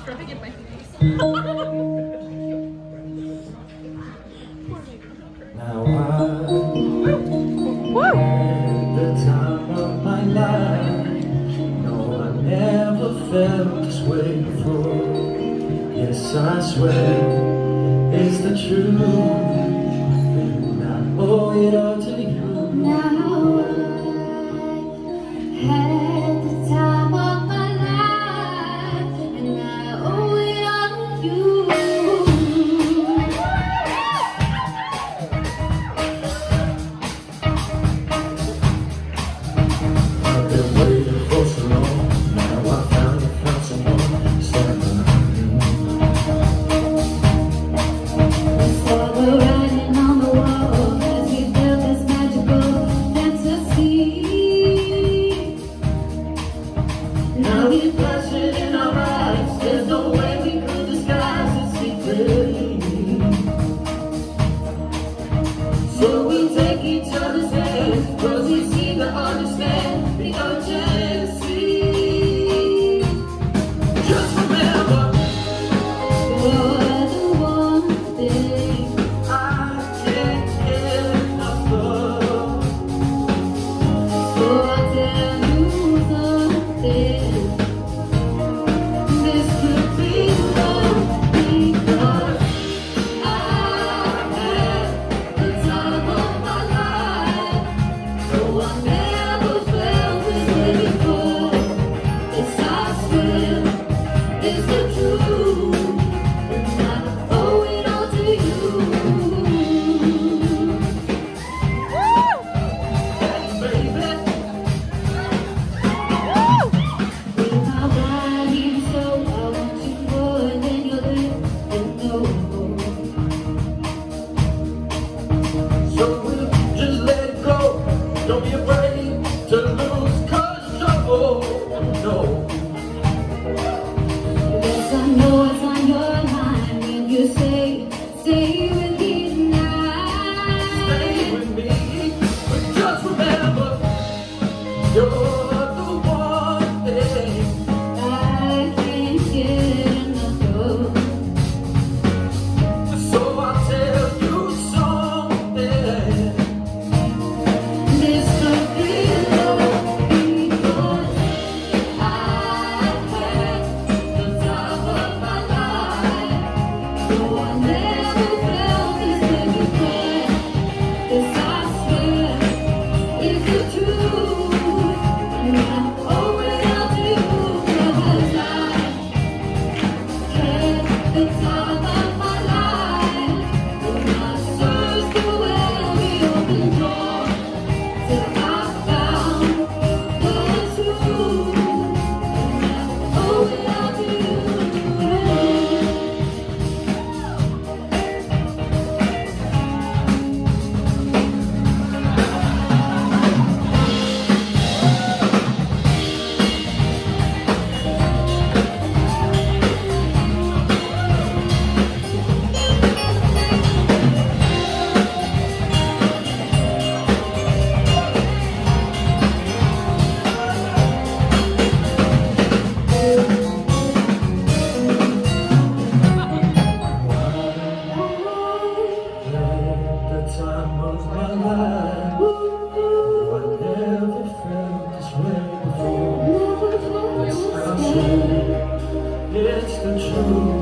rubbing in my face. Now I had the time of my life. No, I never felt this way before. Yes, I swear it's the truth, and I owe it all to you. Now I had the time of my life, and I owe it all to you. I've been waiting for so long. Now I found someone stand by me. We saw the writing on the wall as we built this magical fantasy. Now we flash it in our eyes. There's no way we could disguise it secretly. So we take each other's hands, 'cause we seem to understand the urgency. Just remember, You're the one thing I can't get enough of. So I'll tell you something. This could be love because I had the time of my life. So I never felt this way before. Yes, I swear it's the truth, and I owe it all to you. Baby, With my body and soul, I want you more than you'll ever know. so we'll just let it go. Don't be afraid to lose control. No. Yes, I know it's on your mind when you say, stay with me tonight. Stay with me, but just remember, you're the one thing I can't get enough of. so I'll tell you something. This could be love because I had the time of my life. So I never felt this way before. Yes, I swear it's the truth, and I owe it all to you because I had the time of my life. And I searched through every open door till I found the truth, and I owe it all to you. The time of my life. I never felt this way before. Yes, I swear it's the truth.